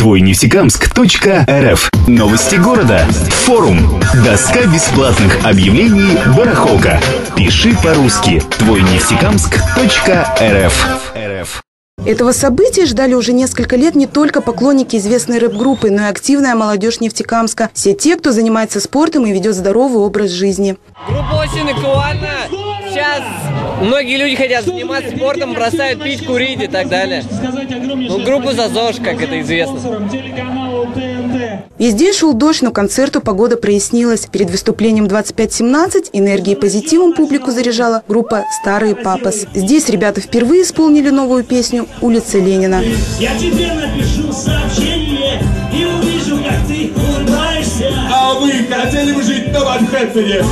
твойнефтекамск.рф. Новости города. Форум. Доска бесплатных объявлений «Барахолка». Пиши по-русски. твойнефтекамск.рф. Этого события ждали уже несколько лет не только поклонники известной рэп-группы, но и активная молодежь Нефтекамска. Все те, кто занимается спортом и ведет здоровый образ жизни. Группа очень актуальна. Сейчас многие люди хотят заниматься спортом, бросают пить, курить и так далее. Ну, группа за ЗОЖ, как это известно. Весь день шел дождь, но к концерту погода прояснилась. Перед выступлением 25-17 энергией и позитивом публику заряжала группа «Старые Папас». Здесь ребята впервые исполнили новую песню «Улица Ленина». Я тебе напишу сообщение и увижу, как ты улыбаешься. А вы хотели бы жить на Манхэттене?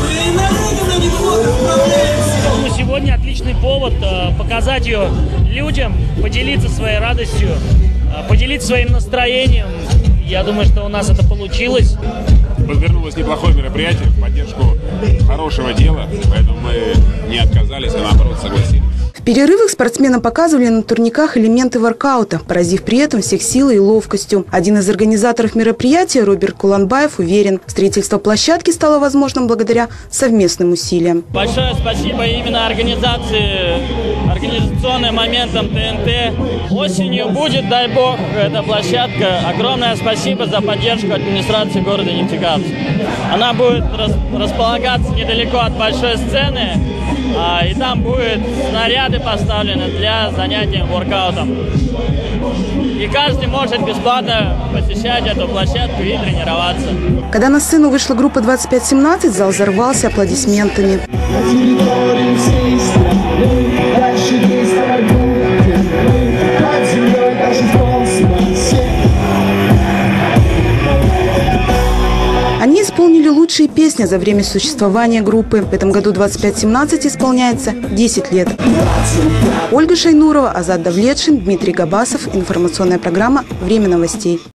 Сегодня отличный повод показать ее людям, поделиться своей радостью, поделиться своим настроением. Я думаю, что у нас это получилось. Подвернулось неплохое мероприятие в поддержку хорошего дела, поэтому мы не отказались, а наоборот согласились. В перерывах спортсменам показывали на турниках элементы воркаута, поразив при этом всех силой и ловкостью. Один из организаторов мероприятия, Роберт Куланбаев, уверен, строительство площадки стало возможным благодаря совместным усилиям. Большое спасибо именно организационным моментам ТНТ. Осенью будет, дай бог, эта площадка. Огромное спасибо за поддержку администрации города Нефтекамск. Она будет располагаться недалеко от большой сцены, и там будут снаряды поставлены для занятий воркаутом. И каждый может бесплатно посещать эту площадку и тренироваться. Когда на сцену вышла группа 25-17, зал взорвался аплодисментами. Они исполнили лучшие песни за время существования группы. В этом году 25-17 исполняется 10 лет. Ольга Шайнурова, Азат Давлетшин, Дмитрий Габасов. Информационная программа «Время новостей».